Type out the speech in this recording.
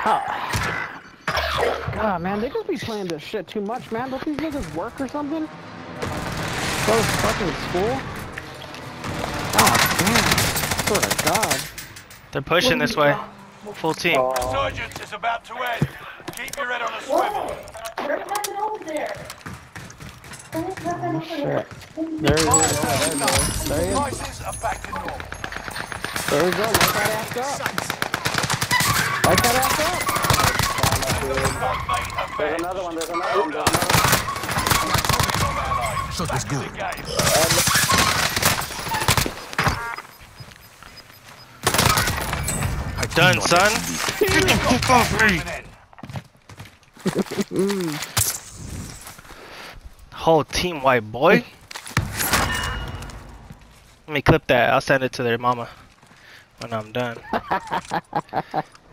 God, man, they just be playing this shit too much, man. Don't these niggas work or something? Go to fucking school? Oh, damn. Swear to God. They're pushing this way. Full team. Resurgence is about to end. Keep your head on a swivel. There's nothing over there. There's nothing Oh, over shit. there. There he is. There he is. There he is. Prices are back to normal. There we go. Light that ass up. Light that ass up. There's another one. There's another one. Shot is good. Done, son. Get the fuck off me. Whole team white boy. Let me clip that. I'll send it to their mama when I'm done.